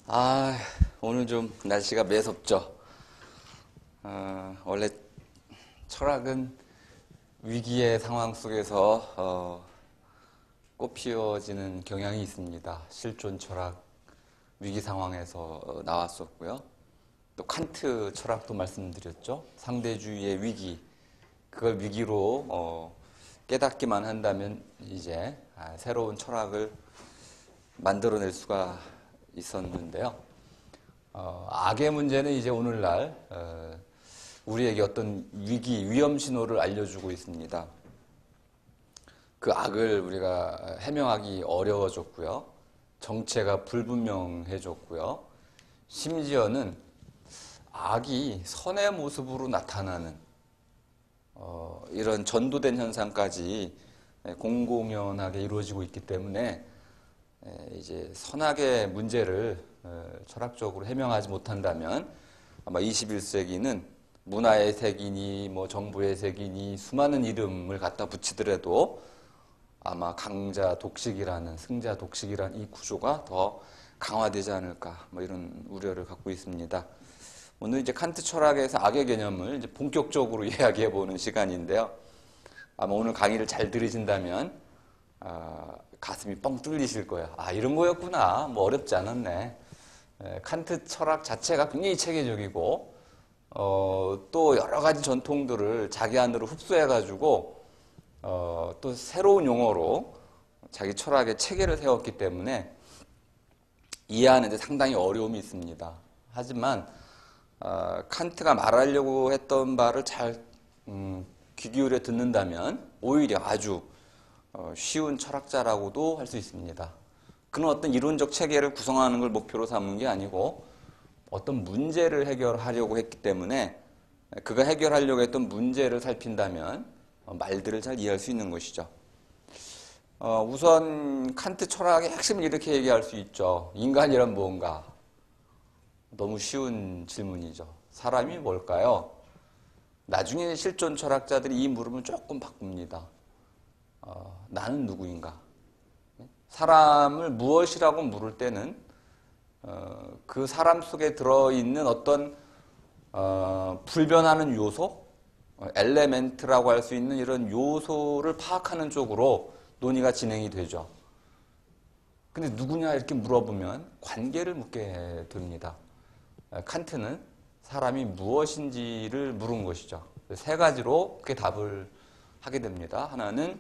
아, 오늘 좀 날씨가 매섭죠. 원래 철학은 위기의 상황 속에서 꽃 피워지는 경향이 있습니다. 실존 철학, 위기 상황에서 나왔었고요. 또 칸트 철학도 말씀드렸죠. 상대주의의 위기, 그걸 위기로 깨닫기만 한다면 이제 새로운 철학을 만들어낼 수가 있었는데요. 악의 문제는 이제 오늘날 우리에게 어떤 위기, 위험 신호를 알려주고 있습니다. 그 악을 우리가 해명하기 어려워졌고요. 정체가 불분명해졌고요. 심지어는 악이 선의 모습으로 나타나는 이런 전도된 현상까지 공공연하게 이루어지고 있기 때문에 이제 선악의 문제를 철학적으로 해명하지 못한다면 아마 21세기는 문화의 색이니 뭐 정부의 색이니 수많은 이름을 갖다 붙이더라도 아마 강자 독식이라는 승자 독식이라는 이 구조가 더 강화되지 않을까 뭐 이런 우려를 갖고 있습니다. 오늘 이제 칸트 철학에서 악의 개념을 이제 본격적으로 이야기해 보는 시간인데요. 아마 오늘 강의를 잘 들으신다면 가슴이 뻥 뚫리실 거예요. 아, 이런 거였구나. 뭐 어렵지 않았네. 칸트 철학 자체가 굉장히 체계적이고 또 여러 가지 전통들을 자기 안으로 흡수해가지고 또 새로운 용어로 자기 철학의 체계를 세웠기 때문에 이해하는 데 상당히 어려움이 있습니다. 하지만 칸트가 말하려고 했던 바를 잘 귀 기울여 듣는다면 오히려 아주 쉬운 철학자라고도 할 수 있습니다. 그는 어떤 이론적 체계를 구성하는 걸 목표로 삼은 게 아니고 어떤 문제를 해결하려고 했기 때문에 그가 해결하려고 했던 문제를 살핀다면 말들을 잘 이해할 수 있는 것이죠. 우선 칸트 철학의 핵심을 이렇게 얘기할 수 있죠. 인간이란 무언가? 너무 쉬운 질문이죠. 사람이 뭘까요? 나중에 실존 철학자들이 이 물음을 조금 바꿉니다. 나는 누구인가? 사람을 무엇이라고 물을 때는 그 사람 속에 들어있는 어떤 불변하는 요소, 엘레멘트라고 할 수 있는 이런 요소를 파악하는 쪽으로 논의가 진행이 되죠. 근데 누구냐 이렇게 물어보면 관계를 묻게 됩니다. 칸트는 사람이 무엇인지를 물은 것이죠. 세 가지로 그게 답을 하게 됩니다. 하나는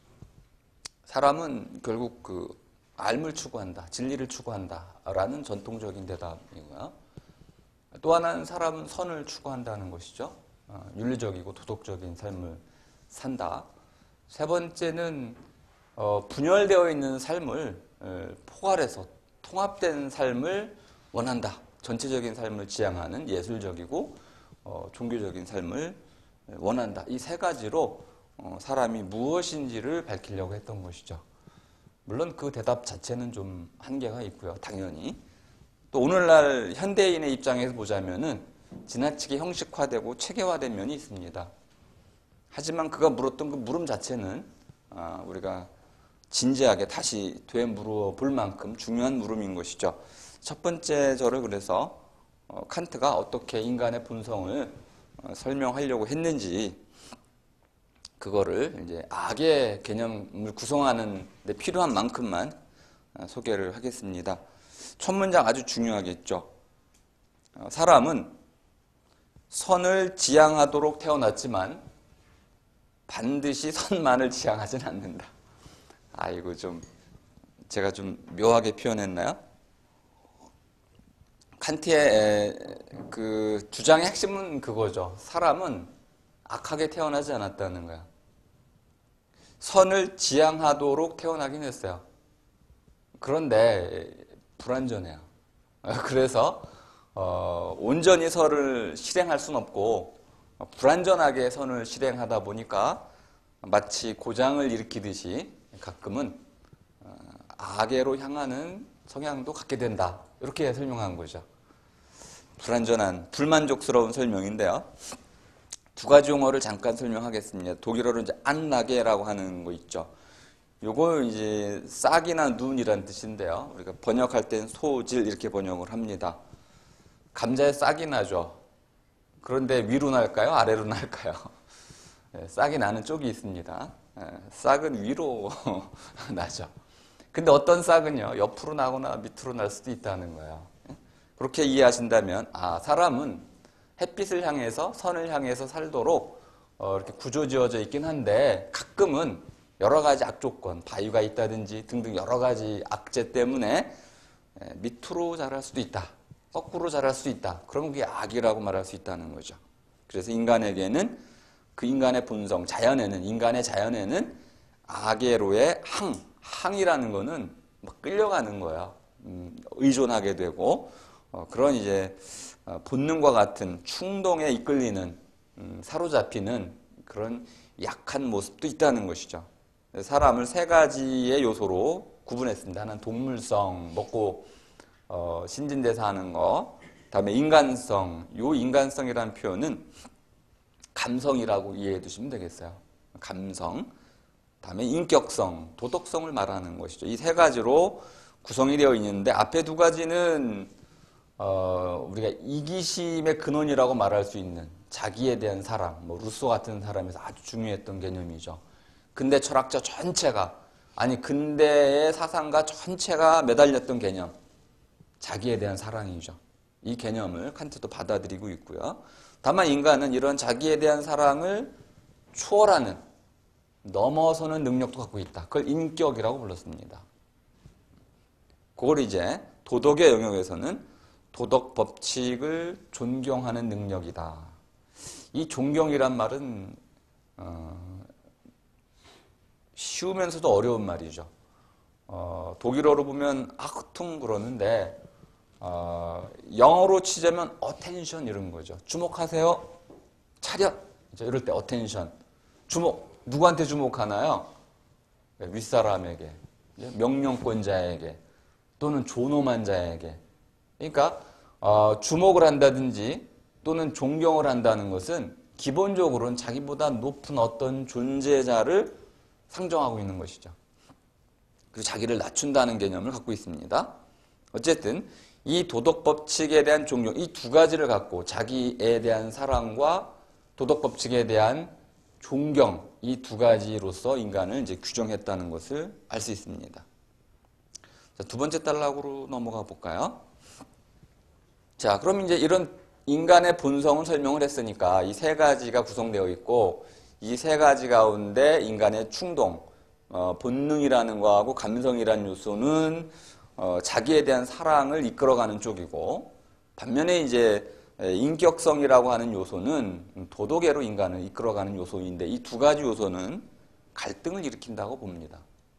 사람은 결국 그 알물 추구한다, 진리를 추구한다 라는 전통적인 대답이고요. 또 하나는 사람은 선을 추구한다는 것이죠. 윤리적이고 도덕적인 삶을 산다. 세 번째는 분열되어 있는 삶을 포괄해서 통합된 삶을 원한다. 전체적인 삶을 지향하는 예술적이고 종교적인 삶을 원한다. 이 세 가지로 사람이 무엇인지를 밝히려고 했던 것이죠. 물론 그 대답 자체는 좀 한계가 있고요. 당연히. 또 오늘날 현대인의 입장에서 보자면은 지나치게 형식화되고 체계화된 면이 있습니다. 하지만 그가 물었던 그 물음 자체는 우리가 진지하게 다시 되물어볼 만큼 중요한 물음인 것이죠. 첫 번째 저를 그래서 칸트가 어떻게 인간의 본성을 설명하려고 했는지 그거를 이제 악의 개념을 구성하는 데 필요한 만큼만 소개를 하겠습니다. 첫 문장 아주 중요하겠죠. 사람은 선을 지향하도록 태어났지만 반드시 선만을 지향하진 않는다. 이거 제가 좀 묘하게 표현했나요? 칸트의 그 주장의 핵심은 그거죠. 사람은 악하게 태어나지 않았다는 거야. 선을 지향하도록 태어나긴 했어요. 그런데 불완전해요. 그래서 온전히 선을 실행할 수는 없고 불완전하게 선을 실행하다 보니까 마치 고장을 일으키듯이 가끔은 악애로 향하는 성향도 갖게 된다. 이렇게 설명한 거죠. 불완전한, 불만족스러운 설명인데요. 두 가지 용어를 잠깐 설명하겠습니다. 독일어로 이제 안나게라고 하는 거 있죠. 요거 이제 싹이나 눈이란 뜻인데요. 우리가 번역할 땐 소질 이렇게 번역을 합니다. 감자에 싹이 나죠. 그런데 위로 날까요? 아래로 날까요? 싹이 나는 쪽이 있습니다. 싹은 위로 나죠. 근데 어떤 싹은요, 옆으로 나거나 밑으로 날 수도 있다는 거예요. 그렇게 이해하신다면, 사람은 햇빛을 향해서, 선을 향해서 살도록 이렇게 구조지어져 있긴 한데, 가끔은 여러 가지 악조건, 바위가 있다든지 등등 여러 가지 악재 때문에 밑으로 자랄 수도 있다. 거꾸로 자랄 수도 있다. 그러면 그게 악이라고 말할 수 있다는 거죠. 그래서 인간에게는 그 인간의 본성, 인간의 자연에는 악의로의 항이라는 거는 막 끌려가는 거야. 의존하게 되고, 그런 이제 본능과 같은 충동에 이끌리는, 사로잡히는 그런 약한 모습도 있다는 것이죠. 사람을 세 가지의 요소로 구분했습니다. 하나는 동물성, 먹고 신진대사 하는 거, 다음에 인간성. 요 인간성이라는 표현은 감성이라고 이해해 두시면 되겠어요. 감성. 다음에 인격성, 도덕성을 말하는 것이죠. 이 세 가지로 구성이 되어 있는데 앞에 두 가지는 우리가 이기심의 근원이라고 말할 수 있는 자기에 대한 사랑, 뭐 루소 같은 사람에서 아주 중요했던 개념이죠. 근대 철학자 전체가, 근대의 사상가 전체가 매달렸던 개념, 자기에 대한 사랑이죠. 이 개념을 칸트도 받아들이고 있고요. 다만 인간은 이런 자기에 대한 사랑을 초월하는, 넘어서는 능력도 갖고 있다. 그걸 인격이라고 불렀습니다. 그걸 이제 도덕의 영역에서는 도덕 법칙을 존경하는 능력이다. 이 존경이란 말은 쉬우면서도 어려운 말이죠. 독일어로 보면 아흐퉁 그러는데 영어로 치자면 attention 이런 거죠. 주목하세요. 차렷. 이럴 때 attention. 주목. 누구한테 주목하나요? 윗사람에게, 명령권자에게, 또는 존엄한 자에게. 그러니까 주목을 한다든지 또는 존경을 한다는 것은 기본적으로는 자기보다 높은 어떤 존재자를 상정하고 있는 것이죠. 그리고 자기를 낮춘다는 개념을 갖고 있습니다. 어쨌든 이 도덕 법칙에 대한 존경, 이 두 가지를 갖고 자기에 대한 사랑과 도덕 법칙에 대한 존경, 이 두 가지로서 인간을 이제 규정했다는 것을 알 수 있습니다. 자, 두 번째 단락으로 넘어가 볼까요? 자, 그럼 이제 이런 인간의 본성을 설명을 했으니까 이 세 가지가 구성되어 있고 이 세 가지 가운데 인간의 충동, 본능이라는 거하고 감성이라는 요소는 자기에 대한 사랑을 이끌어가는 쪽이고 반면에 이제 인격성이라고 하는 요소는 도덕애로 인간을 이끌어가는 요소인데 이 두 가지 요소는 갈등을 일으킨다고 봅니다.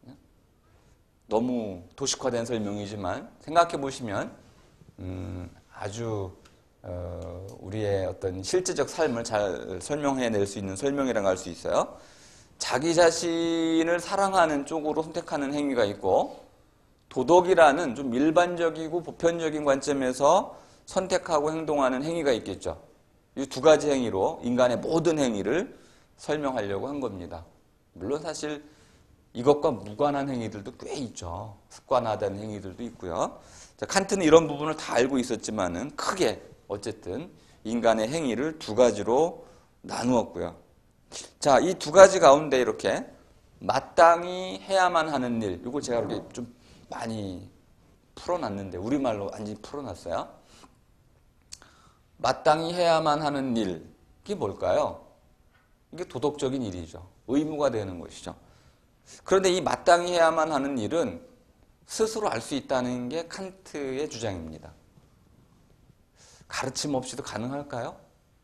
너무 도식화된 설명이지만 생각해 보시면 아주 우리의 어떤 실제적 삶을 잘 설명해낼 수 있는 설명이라고 할 수 있어요. 자기 자신을 사랑하는 쪽으로 선택하는 행위가 있고 도덕이라는 좀 일반적이고 보편적인 관점에서 선택하고 행동하는 행위가 있겠죠. 이 두 가지 행위로 인간의 모든 행위를 설명하려고 한 겁니다. 물론 사실 이것과 무관한 행위들도 꽤 있죠. 습관화된 행위들도 있고요. 자, 칸트는 이런 부분을 다 알고 있었지만은 크게 어쨌든 인간의 행위를 두 가지로 나누었고요. 자, 이 두 가지 가운데 이렇게 마땅히 해야만 하는 일, 이거 제가 이렇게 좀 많이 풀어놨는데 우리말로 완전히 풀어놨어요. 마땅히 해야만 하는 일, 이게 뭘까요? 이게 도덕적인 일이죠. 의무가 되는 것이죠. 그런데 이 마땅히 해야만 하는 일은 스스로 알 수 있다는 게 칸트의 주장입니다. 가르침 없이도 가능할까요?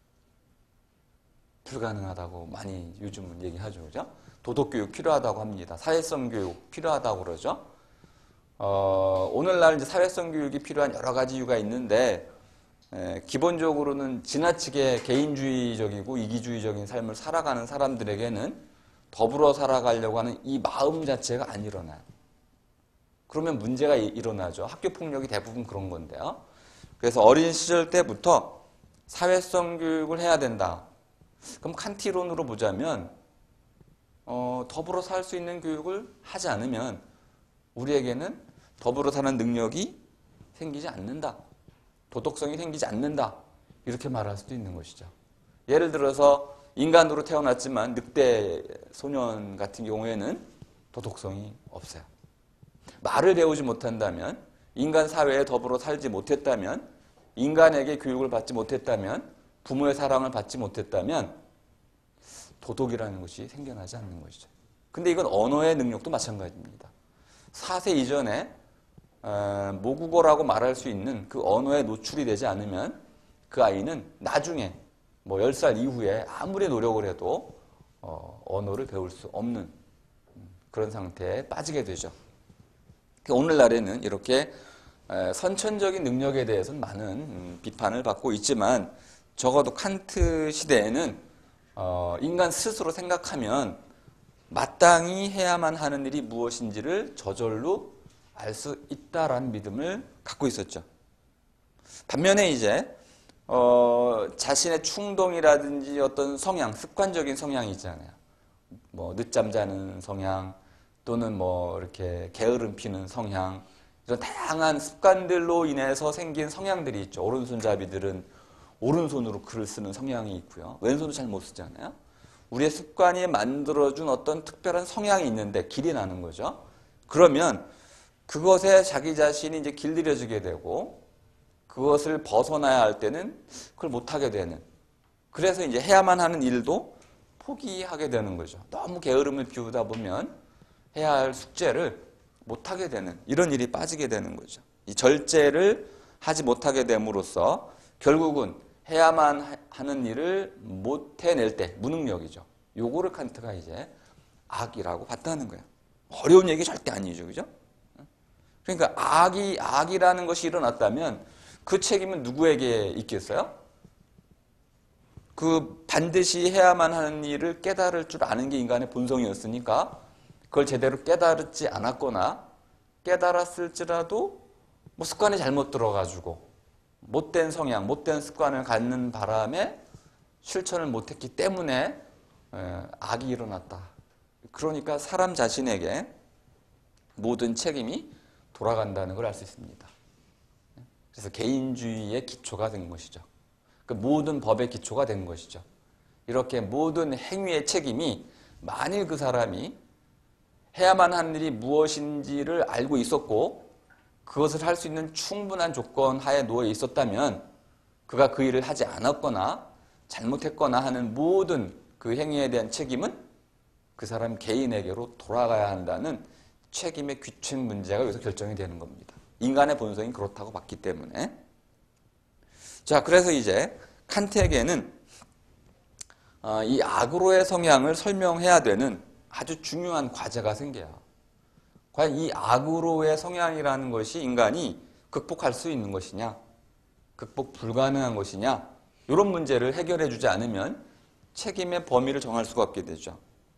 불가능하다고 많이 요즘은 얘기하죠. 그죠? 도덕교육 필요하다고 합니다. 사회성 교육 필요하다고 그러죠. 오늘날 이제 사회성 교육이 필요한 여러 가지 이유가 있는데 기본적으로는 지나치게 개인주의적이고 이기주의적인 삶을 살아가는 사람들에게는 더불어 살아가려고 하는 이 마음 자체가 안 일어나요. 그러면 문제가 일어나죠. 학교 폭력이 대부분 그런 건데요. 그래서 어린 시절 때부터 사회성 교육을 해야 된다. 그럼 칸트 이론으로 보자면 더불어 살 수 있는 교육을 하지 않으면 우리에게는 더불어 사는 능력이 생기지 않는다. 도덕성이 생기지 않는다. 이렇게 말할 수도 있는 것이죠. 예를 들어서 인간으로 태어났지만 늑대 소년 같은 경우에는 도덕성이 없어요. 말을 배우지 못한다면, 인간 사회에 더불어 살지 못했다면, 인간에게 교육을 받지 못했다면, 부모의 사랑을 받지 못했다면 도덕이라는 것이 생겨나지 않는 것이죠. 근데 이건 언어의 능력도 마찬가지입니다. 4세 이전에 모국어라고 말할 수 있는 그 언어에 노출이 되지 않으면 그 아이는 나중에 10살 이후에 아무리 노력을 해도 언어를 배울 수 없는 그런 상태에 빠지게 되죠. 오늘날에는 이렇게 선천적인 능력에 대해서는 많은 비판을 받고 있지만 적어도 칸트 시대에는 인간 스스로 생각하면 마땅히 해야만 하는 일이 무엇인지를 저절로 알 수 있다라는 믿음을 갖고 있었죠. 반면에 이제 자신의 충동이라든지 어떤 성향, 습관적인 성향이 있잖아요. 늦잠 자는 성향 또는 이렇게 게으름 피는 성향, 이런 다양한 습관들로 인해서 생긴 성향들이 있죠. 오른손잡이들은 오른손으로 글을 쓰는 성향이 있고요. 왼손도 잘 못 쓰잖아요. 우리의 습관이 만들어준 어떤 특별한 성향이 있는데 길이 나는 거죠. 그러면 그것에 자기 자신이 이제 길들여지게 되고 그것을 벗어나야 할 때는 그걸 못하게 되는, 그래서 이제 해야만 하는 일도 포기하게 되는 거죠. 너무 게으름을 피우다 보면 해야 할 숙제를 못하게 되는 이런 일이 빠지게 되는 거죠. 이 절제를 하지 못하게 됨으로써 결국은 해야만 하는 일을 못 해낼 때 무능력이죠. 요거를 칸트가 이제 악이라고 봤다는 거예요. 어려운 얘기 절대 아니죠. 그죠? 그러니까 악이라는 것이 일어났다면 그 책임은 누구에게 있겠어요? 그 반드시 해야만 하는 일을 깨달을 줄 아는 게 인간의 본성이었으니까 그걸 제대로 깨달지 않았거나 깨달았을지라도 습관이 잘못 들어가지고 못된 성향, 못된 습관을 갖는 바람에 실천을 못했기 때문에 악이 일어났다. 그러니까 사람 자신에게 모든 책임이 돌아간다는 걸 알 수 있습니다. 그래서 개인주의의 기초가 된 것이죠. 그 모든 법의 기초가 된 것이죠. 이렇게 모든 행위의 책임이 만일 그 사람이 해야만 하는 일이 무엇인지를 알고 있었고 그것을 할 수 있는 충분한 조건 하에 놓여 있었다면 그가 그 일을 하지 않았거나 잘못했거나 하는 모든 그 행위에 대한 책임은 그 사람 개인에게로 돌아가야 한다는 책임의 귀책 문제가 여기서 결정이 되는 겁니다. 인간의 본성이 그렇다고 봤기 때문에. 자, 그래서 이제 칸트에게는 이 악으로의 성향을 설명해야 되는 아주 중요한 과제가 생겨요. 과연 이 악으로의 성향이라는 것이 인간이 극복할 수 있는 것이냐, 극복 불가능한 것이냐, 이런 문제를 해결해 주지 않으면 책임의 범위를 정할 수가 없게 되죠.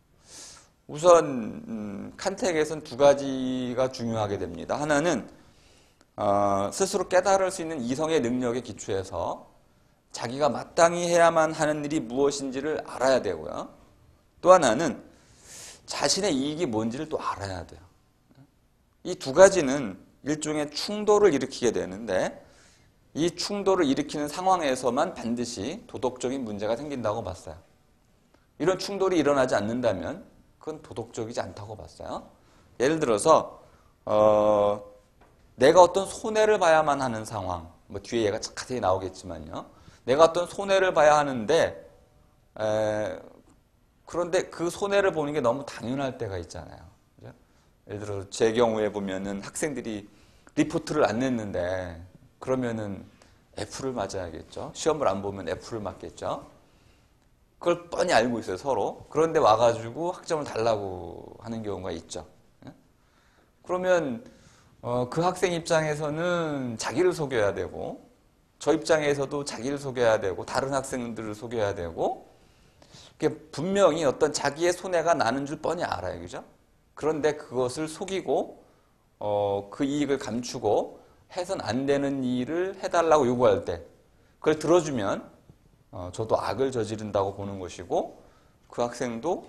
우선 칸트에게서는 두 가지가 중요하게 됩니다. 하나는 스스로 깨달을 수 있는 이성의 능력에 기초해서 자기가 마땅히 해야만 하는 일이 무엇인지를 알아야 되고요. 또 하나는 자신의 이익이 뭔지를 또 알아야 돼요. 이 두 가지는 일종의 충돌을 일으키게 되는데 이 충돌을 일으키는 상황에서만 반드시 도덕적인 문제가 생긴다고 봤어요. 이런 충돌이 일어나지 않는다면 그건 도덕적이지 않다고 봤어요. 예를 들어서 내가 어떤 손해를 봐야만 하는 상황, 뒤에 얘가 자세히 나오겠지만요. 내가 어떤 손해를 봐야 하는데 그런데 그 손해를 보는 게 너무 당연할 때가 있잖아요. 그죠? 예를 들어 제 경우에 보면은 학생들이 리포트를 안 냈는데 그러면은 F를 맞아야겠죠. 시험을 안 보면 F를 맞겠죠. 그걸 뻔히 알고 있어요, 서로. 그런데 와가지고 학점을 달라고 하는 경우가 있죠. 그러면 그 학생 입장에서는 자기를 속여야 되고 저 입장에서도 자기를 속여야 되고 다른 학생들을 속여야 되고 분명히 어떤 자기의 손해가 나는 줄 뻔히 알아요. 그죠? 그런데 그것을 속이고 그 이익을 감추고 해선 안 되는 일을 해달라고 요구할 때 그걸 들어주면 저도 악을 저지른다고 보는 것이고 그 학생도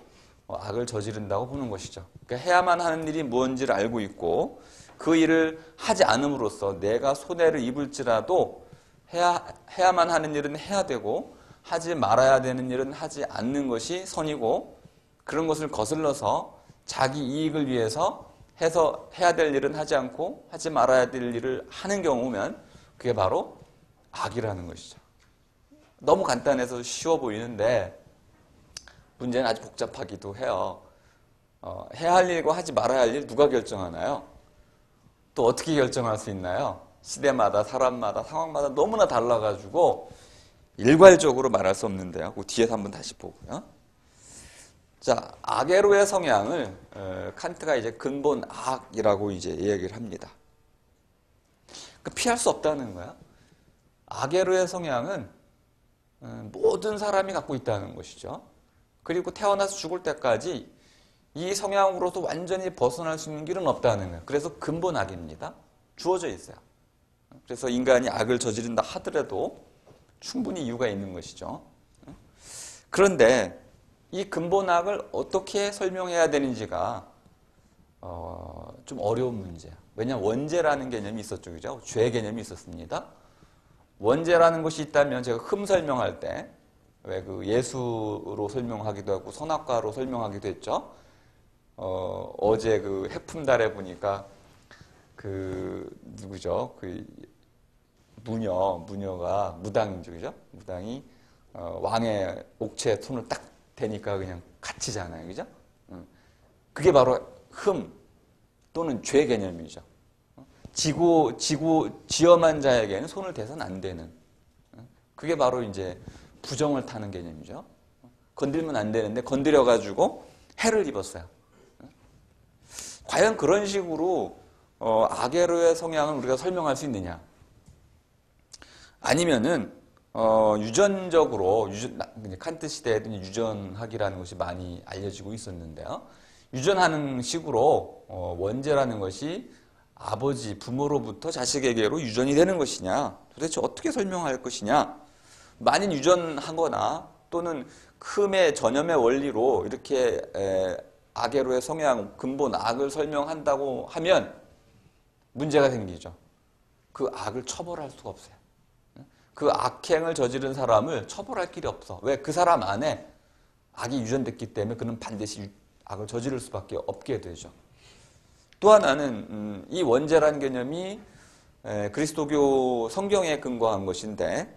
악을 저지른다고 보는 것이죠. 그러니까 해야만 하는 일이 뭔지를 알고 있고 그 일을 하지 않음으로써 내가 손해를 입을지라도 해야만 하는 일은 해야 되고 하지 말아야 되는 일은 하지 않는 것이 선이고 그런 것을 거슬러서 자기 이익을 위해서 해서 해야 될 일은 하지 않고 하지 말아야 될 일을 하는 경우면 그게 바로 악이라는 것이죠. 너무 간단해서 쉬워 보이는데 문제는 아주 복잡하기도 해요. 해야 할 일과 하지 말아야 할 일 누가 결정하나요? 또 어떻게 결정할 수 있나요? 시대마다 사람마다 상황마다 너무나 달라가지고 일괄적으로 말할 수 없는데요. 그 뒤에서 한번 다시 보고요. 자, 아게로의 성향을 칸트가 이제 근본 악이라고 이제 얘기를 합니다. 피할 수 없다는 거야. 아게로의 성향은 모든 사람이 갖고 있다는 것이죠. 그리고 태어나서 죽을 때까지 이 성향으로서 완전히 벗어날 수 있는 길은 없다는 거예요. 그래서 근본 악입니다. 주어져 있어요. 그래서 인간이 악을 저지른다 하더라도 충분히 이유가 있는 것이죠. 그런데 이 근본 악을 어떻게 설명해야 되는지가 좀 어려운 문제야. 왜냐하면 원죄라는 개념이 있었죠. 그죠? 죄 개념이 있었습니다. 원죄라는 것이 있다면 제가 흠 설명할 때 왜 그 예수로 설명하기도 하고 선악과로 설명하기도 했죠. 어제 그 해품달에 보니까 그 누구죠? 그 무녀가 무당이죠, 그죠? 무당이 왕의 옥체에 손을 딱 대니까 그냥 갇히잖아요, 그죠? 그게 바로 흠 또는 죄 개념이죠. 지엄한 자에게는 손을 대서는 안 되는. 그게 바로 이제 부정을 타는 개념이죠. 건들면 안 되는데 건드려가지고 해를 입었어요. 과연 그런 식으로 아게로의 성향을 우리가 설명할 수 있느냐? 아니면은 유전적으로 칸트 시대에는 유전학이라는 것이 많이 알려지고 있었는데요. 유전하는 식으로 원죄라는 것이 아버지, 부모로부터 자식에게로 유전이 되는 것이냐? 도대체 어떻게 설명할 것이냐? 만일 유전하거나 또는 흠의 전염의 원리로 이렇게 아게로의 성향, 근본 악을 설명한다고 하면 문제가 생기죠. 그 악을 처벌할 수가 없어요. 그 악행을 저지른 사람을 처벌할 길이 없어. 왜? 그 사람 안에 악이 유전됐기 때문에 그는 반드시 악을 저지를 수밖에 없게 되죠. 또 하나는 이 원죄라는 개념이 그리스도교 성경에 근거한 것인데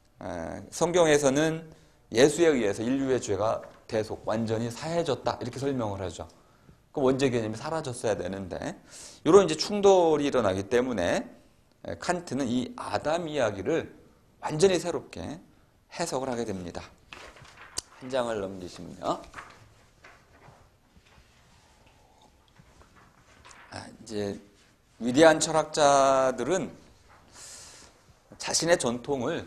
성경에서는 예수에 의해서 인류의 죄가 대속, 완전히 사해졌다 이렇게 설명을 하죠. 그 원죄 개념이 사라졌어야 되는데 이런 이제 충돌이 일어나기 때문에 칸트는 이 아담 이야기를 완전히 새롭게 해석을 하게 됩니다. 한 장을 넘기시면요. 이제 위대한 철학자들은 자신의 전통을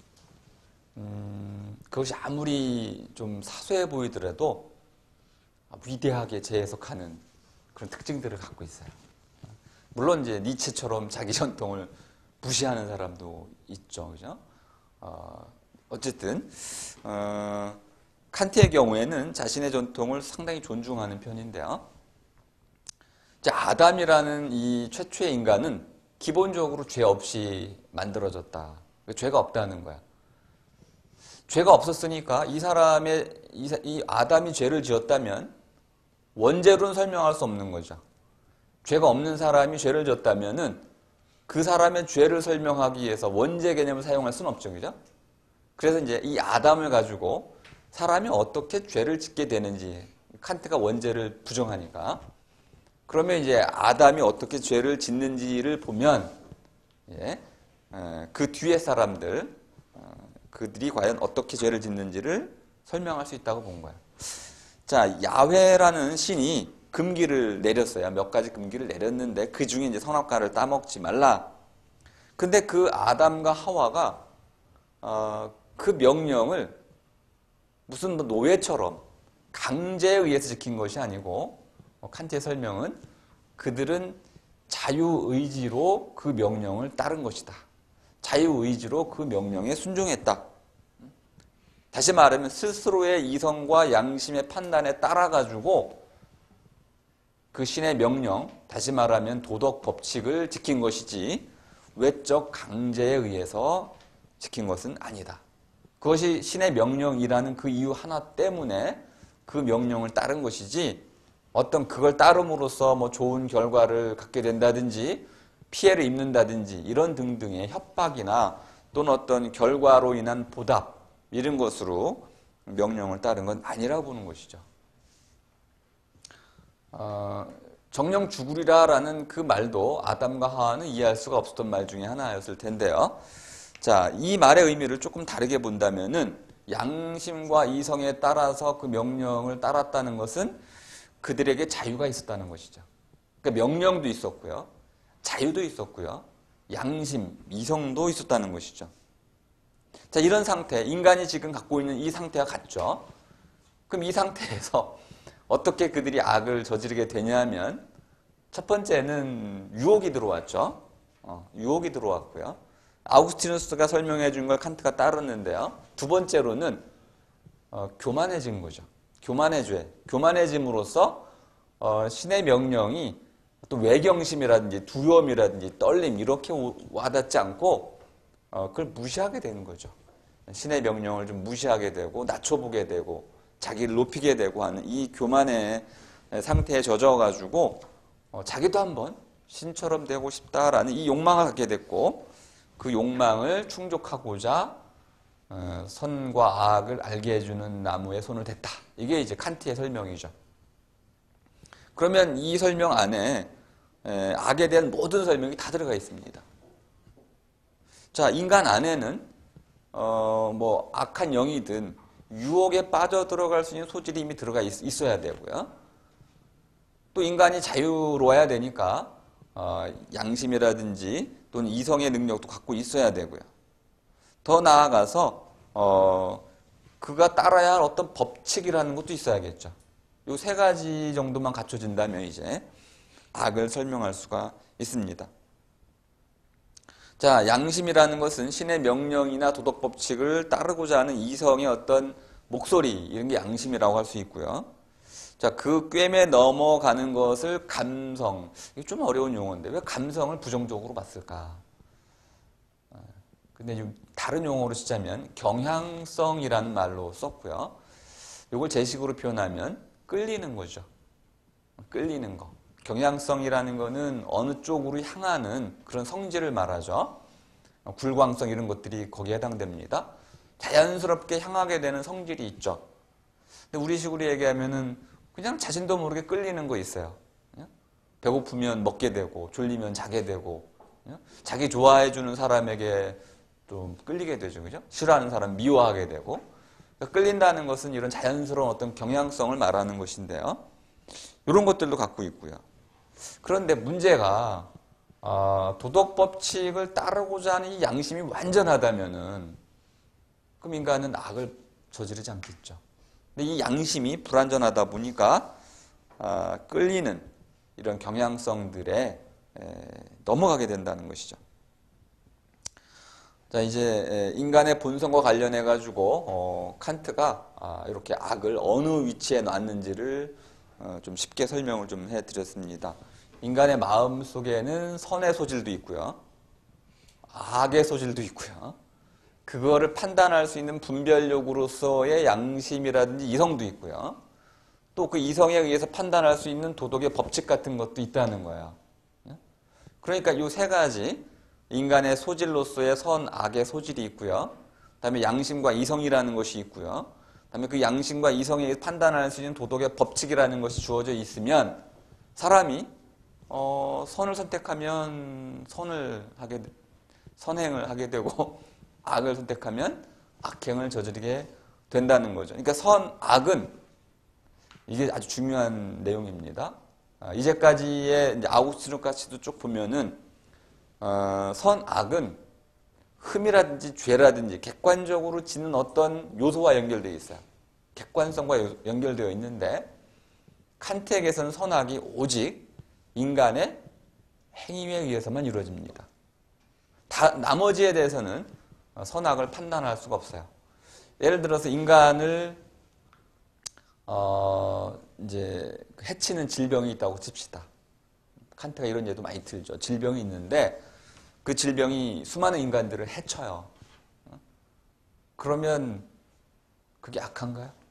그것이 아무리 좀 사소해 보이더라도 위대하게 재해석하는 그런 특징들을 갖고 있어요. 물론 이제 니체처럼 자기 전통을 무시하는 사람도 있죠, 그죠? 어쨌든 칸트의 경우에는 자신의 전통을 상당히 존중하는 편인데요. 아담이라는 이 최초의 인간은 기본적으로 죄 없이 만들어졌다. 죄가 없다는 거야. 죄가 없었으니까 이 아담이 죄를 지었다면 원죄로는 설명할 수 없는 거죠. 죄가 없는 사람이 죄를 지었다면은 그 사람의 죄를 설명하기 위해서 원죄 개념을 사용할 수는 없죠, 그죠? 그래서 이제 이 아담을 가지고 사람이 어떻게 죄를 짓게 되는지 칸트가 원죄를 부정하니까 그러면 이제 아담이 어떻게 죄를 짓는지를 보면 그 뒤에 사람들 그들이 과연 어떻게 죄를 짓는지를 설명할 수 있다고 본 거예요. 자, 야훼라는 신이 금기를 내렸어요. 몇 가지 금기를 내렸는데 그 중에 이제 선악과를 따먹지 말라. 근데 그 아담과 하와가 그 명령을 무슨 노예처럼 강제에 의해서 지킨 것이 아니고 칸트의 설명은 그들은 자유의지로 그 명령을 따른 것이다. 자유의지로 그 명령에 순종했다. 다시 말하면 스스로의 이성과 양심의 판단에 따라가지고 그 신의 명령, 다시 말하면 도덕 법칙을 지킨 것이지 외적 강제에 의해서 지킨 것은 아니다. 그것이 신의 명령이라는 그 이유 하나 때문에 그 명령을 따른 것이지 어떤 그걸 따름으로써 뭐 좋은 결과를 갖게 된다든지 피해를 입는다든지 이런 등등의 협박이나 또는 어떤 결과로 인한 보답 이런 것으로 명령을 따른 건 아니라고 보는 것이죠. 정령 죽으리라라는 그 말도 아담과 하와는 이해할 수가 없었던 말 중에 하나였을 텐데요. 자, 이 말의 의미를 조금 다르게 본다면은 양심과 이성에 따라서 그 명령을 따랐다는 것은 그들에게 자유가 있었다는 것이죠. 그러니까 명령도 있었고요. 자유도 있었고요. 양심, 이성도 있었다는 것이죠. 자, 이런 상태, 인간이 지금 갖고 있는 이 상태가 같죠. 그럼 이 상태에서 어떻게 그들이 악을 저지르게 되냐면 첫 번째는 유혹이 들어왔죠. 유혹이 들어왔고요. 아우구스티누스가 설명해 준 걸 칸트가 따르는데요. 두 번째로는 교만해진 거죠. 교만의 죄. 교만해짐으로써 신의 명령이 또 외경심이라든지 두려움이라든지 떨림 이렇게 와닿지 않고 그걸 무시하게 되는 거죠. 신의 명령을 좀 무시하게 되고 낮춰보게 되고 자기를 높이게 되고 하는 이 교만의 상태에 젖어가지고 자기도 한번 신처럼 되고 싶다라는 이 욕망을 갖게 됐고 그 욕망을 충족하고자 선과 악을 알게 해주는 나무에 손을 댔다. 이게 이제 칸트의 설명이죠. 그러면 이 설명 안에 악에 대한 모든 설명이 다 들어가 있습니다. 자, 인간 안에는 뭐 악한 영이든 유혹에 빠져 들어갈 수 있는 소질이 이미 들어가 있어야 되고요. 또 인간이 자유로워야 되니까 양심이라든지 또는 이성의 능력도 갖고 있어야 되고요. 더 나아가서 그가 따라야 할 어떤 법칙이라는 것도 있어야겠죠. 요 세 가지 정도만 갖춰진다면 이제 악을 설명할 수가 있습니다. 자, 양심이라는 것은 신의 명령이나 도덕 법칙을 따르고자 하는 이성의 어떤 목소리 이런 게 양심이라고 할 수 있고요. 자, 그 꿰매 넘어가는 것을 감성. 이게 좀 어려운 용어인데 왜 감성을 부정적으로 봤을까? 근데 좀 다른 용어로 쓰자면 경향성이라는 말로 썼고요. 이걸 제식으로 표현하면 끌리는 거죠. 끌리는 거. 경향성이라는 거는 어느 쪽으로 향하는 그런 성질을 말하죠. 굴광성 이런 것들이 거기에 해당됩니다. 자연스럽게 향하게 되는 성질이 있죠. 근데 우리식으로 얘기하면은 그냥 자신도 모르게 끌리는 거 있어요. 배고프면 먹게 되고 졸리면 자게 되고 자기 좋아해주는 사람에게 좀 끌리게 되죠. 그죠? 싫어하는 사람 미워하게 되고 그러니까 끌린다는 것은 이런 자연스러운 어떤 경향성을 말하는 것인데요. 이런 것들도 갖고 있고요. 그런데 문제가 도덕 법칙을 따르고자 하는 이 양심이 완전하다면은 그럼 인간은 악을 저지르지 않겠죠. 근데 이 양심이 불완전하다 보니까 끌리는 이런 경향성들에 넘어가게 된다는 것이죠. 자, 이제 인간의 본성과 관련해 가지고 칸트가 이렇게 악을 어느 위치에 놨는지를 좀 쉽게 설명을 좀 해드렸습니다. 인간의 마음 속에는 선의 소질도 있고요, 악의 소질도 있고요. 그거를 판단할 수 있는 분별력으로서의 양심이라든지 이성도 있고요. 또 그 이성에 의해서 판단할 수 있는 도덕의 법칙 같은 것도 있다는 거예요. 그러니까 이 세 가지 인간의 소질로서의 선, 악의 소질이 있고요. 그다음에 양심과 이성이라는 것이 있고요. 그다음에 그 양심과 이성에 의해서 판단할 수 있는 도덕의 법칙이라는 것이 주어져 있으면 사람이 선을 선택하면 선행을 하게 되고 악을 선택하면 악행을 저지르게 된다는 거죠. 그러니까 악은 이게 아주 중요한 내용입니다. 이제까지의 아우구스티누스까지도 쭉 보면은 악은 흠이라든지 죄라든지 객관적으로 지는 어떤 요소와 연결되어 있어요. 객관성과 연결되어 있는데 칸트에게서는 선악이 오직 인간의 행위에 의해서만 이루어집니다. 나머지에 대해서는 선악을 판단할 수가 없어요. 예를 들어서 인간을 이제 해치는 질병이 있다고 칩시다. 칸트가 이런 예도 많이 들죠. 질병이 있는데 그 질병이 수많은 인간들을 해쳐요. 그러면 그게 악한가요?